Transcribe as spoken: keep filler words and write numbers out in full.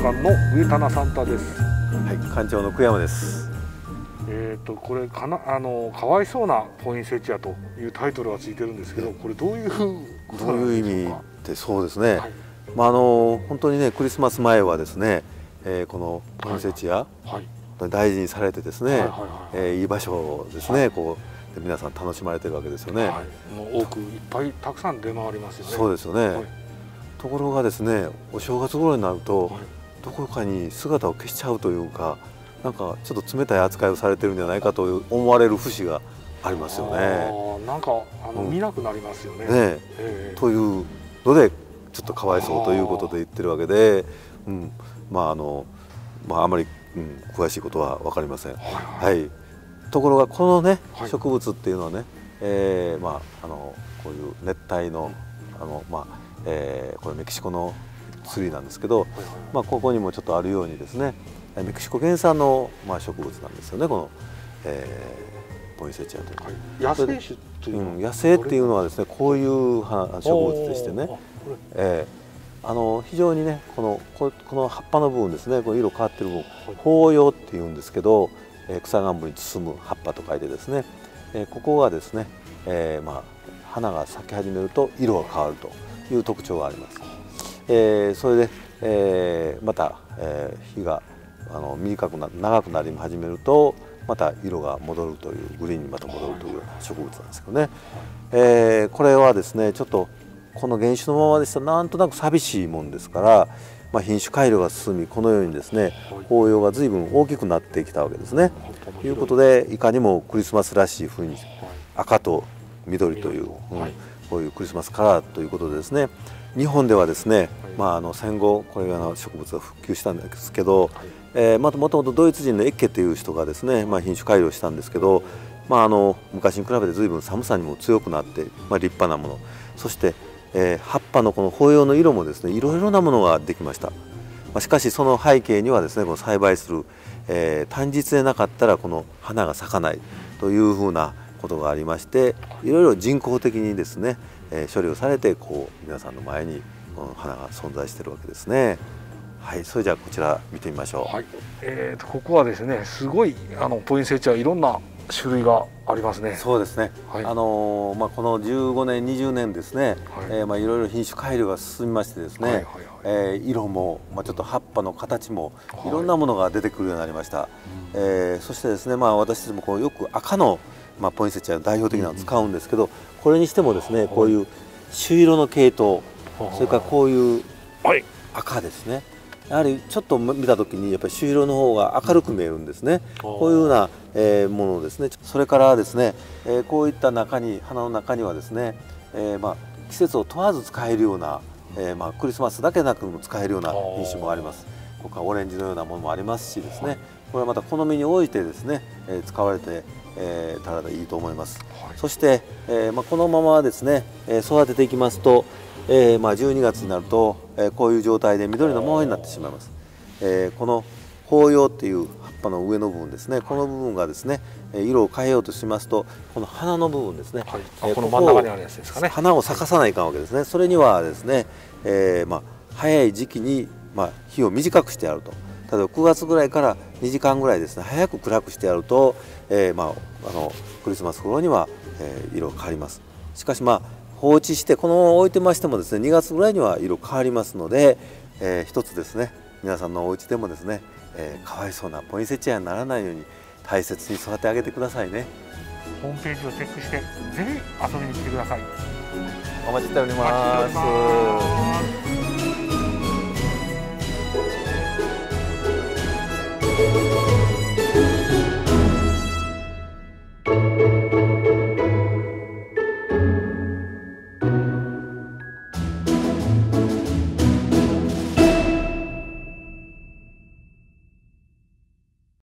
館の上棚サンタです。 はい、館長の久山です。 えっとこれかなあのかわいそうなポインセチアというタイトルがついてるんですけど、これどういうことどうなんでしょうか。 いう意味ってそうですね。 はい、 まああの本当にねクリスマス前はですね、えー、このポインセチア、はい、大事にされてですね、いい場所ですね、はい、こうで皆さん楽しまれてるわけですよね。 はい、もう多くいっぱいたくさん出回りますよね。 そうですよね。はい、ところがですね、お正月頃になると、はい、どこかに姿を消しちゃうというか、なんかちょっと冷たい扱いをされてるんじゃないかと思われる節がありますよね。 なんかあの、うん、見なくなりますよね。 ねえー、というのでちょっとかわいそうということで言ってるわけで、うん、まああのまああまり、うん、詳しいことは分かりません。はい、はい、ところがこのね、はい、植物っていうのはね、えー、まああのこういう熱帯のあのまあ、えー、これメキシコのツリーなんですけど、まあここにもちょっとあるようにですね、メキシコ原産のまあ植物なんですよね、この、えー、ポインセチアという、 はい、野生種という、 うん、野生っていうのはですねこういう植物でしてね、えー、あの非常にねこのここの葉っぱの部分ですね、この色変わってる部分、紅葉っていうんですけど、えー、草冠に包む葉っぱと書いてですね、えー、ここがですね、えー、まあ花が咲き始めると色が変わるという特徴があります。えー、それで、えー、また、えー、日があの短くな長くなり始めるとまた色が戻るというグリーンにまた戻るという植物なんですけどね、えー、これはですねちょっとこの原種のままでしたらなんとなく寂しいもんですから、まあ、品種改良が進みこのようにですね紅葉が随分大きくなってきたわけですね。ということでいかにもクリスマスらしい雰囲気、赤と緑という、うん、こういうクリスマスカラーということでですね、日本ではですね、まあ、あの戦後これが植物が復旧したんですけど、えー、またもともとドイツ人のエッケという人がですね、まあ、品種改良したんですけど、まあ、あの昔に比べて随分寒さにも強くなって、まあ、立派なもの、そして、えー、葉っぱのこの紅葉の色もですねいろいろなものができました。まあ、しかしその背景にはですねこの栽培する、えー、短日でなかったらこの花が咲かないというふうなことがありまして、いろいろ人工的にですね、えー、処理をされてこう皆さんの前にこの花が存在しているわけですね。はい、それじゃあこちら見てみましょう。はい、 えーとここはですねすごいあのポインセチアいろんな種類がありますね。 そうですね。はい、あのー、まあこのじゅうごねんにじゅうねんですね、はい、えー、まあいろいろ品種改良が進みましてですね、えー、色もまあちょっと葉っぱの形もいろんなものが出てくるようになりました。はい、えー、そしてですねまあ私たちもこうよく赤のまあポインセチアの代表的なのを使うんですけど、これにしてもですねこういう朱色の系統、それからこういう赤ですね。やはりちょっと見た時にやっぱり朱色の方が明るく見えるんですね。こういうような、えー、ものですね。それからですね、えー、こういった中に花の中にはですね、えー、まあ季節を問わず使えるような、えー、まあクリスマスだけなくも使えるような品種もあります。ここはオレンジのようなものもありますしですね。これはまた好みに応じてですね、えー、使われて、えー、たらいいと思います。はい、そして、えー、まあこのままですね、えー、育てていきますと。えーまあ、じゅうにがつになると、えー、こういう状態で緑のままになってしまいます。えー、この紅葉っていう葉っぱの上の部分ですね、この部分がですね色を変えようとしますとこの花の部分ですね、 はい、この真ん中にあるやつですかね、 花を咲かさないかんわけですね。それにはですね、えーまあ、早い時期に、まあ、日を短くしてやると。例えばくがつぐらいからにじかんぐらいですね早く暗くしてやると、えーまあ、あのクリスマス頃には、えー、色が変わります。しかしまあ放置してこのまま置いてましてもですねにがつぐらいには色変わりますので、えー、一つですね皆さんのお家でもですね、えー、かわいそうなポインセチアにならないように大切に育て上げてくださいね。 ホームページをチェックしてぜひ遊びに来てください。 お待ちしております。